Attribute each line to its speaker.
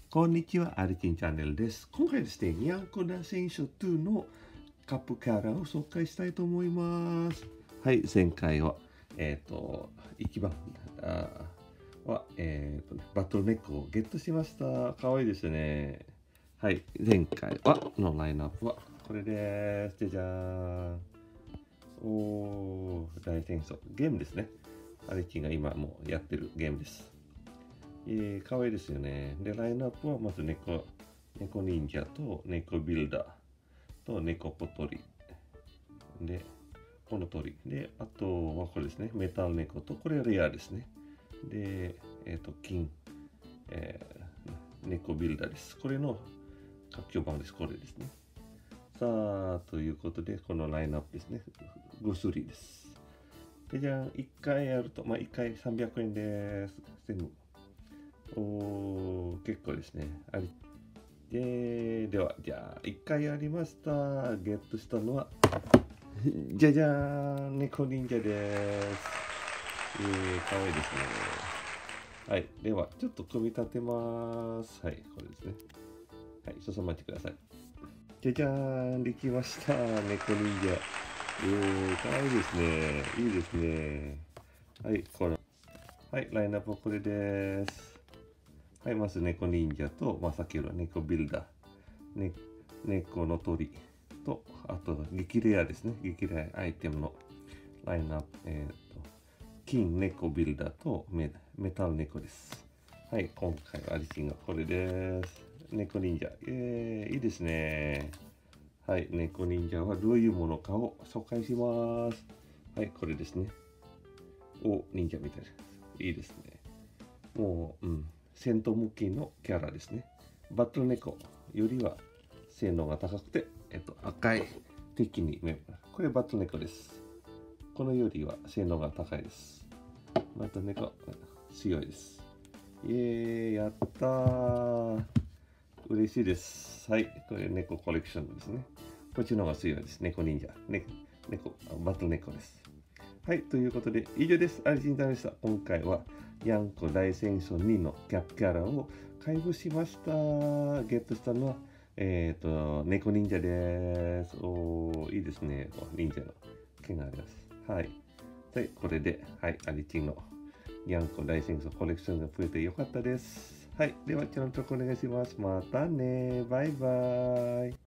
Speaker 1: こんにちは、アルティンチャンネルです。今回ですね、ニャンコダ選手2のカップキャラを紹介したいと思います。はい、前回は、1番は、バトルネックをゲットしました。かわいいですね。はい、前回のラインナップはこれです。じゃじゃーん。おー、大戦争。ゲームですね。アルティンが今もうやってるゲームです。かわいいですよね。で、ラインナップはまず猫忍者と猫ビルダーと猫ポトリ。で、この鳥。で、あとはこれですね。メタル猫と、これレアですね。で、金、猫ビルダーです。これの活況版です。これですね。さあ、ということで、このラインナップですね。5種類です。で、じゃあ、1回やると、1回300円です。結構ですね。では、じゃあ、1回やりました。ゲットしたのは、じゃじゃーん、猫忍者です。かわいいですね。はい。では、ちょっと組み立てます。はい、これですね。はい、少々待ってください。じゃじゃーん、できました。猫忍者。かわいいですね。いいですね。はい、はい、ラインナップはこれです。はい、まず猫忍者と、先ほど猫ビルダー、猫の鳥と、あと激レアですね。激レアアイテムのラインナップ、金猫ビルダーとメタル猫です。はい、今回はアリチンがこれです。猫忍者。いいですね。はい、猫忍者はどういうものかを紹介します。はい、これですね。忍者みたいです。いいですね。もう、戦闘向きのキャラですね。バトル猫よりは性能が高くて、赤い敵にこれバトル猫です。このよりは性能が高いです。バトル猫強いです。やったー。嬉しいです。はい、これ猫コレクションですね。こっちの方が強いです。猫忍者。バトル猫です。はい、ということで以上です。アリジンタでした。今回はヤンコ大戦争2のキャラを開封しました。ゲットしたのは、猫忍者です。いいですね。忍者の剣があります。はい。で、これで、はい、アリチンのヤンコ大戦争コレクションが増えてよかったです。はい。では、チャンネル登録お願いします。またね。バイバイ。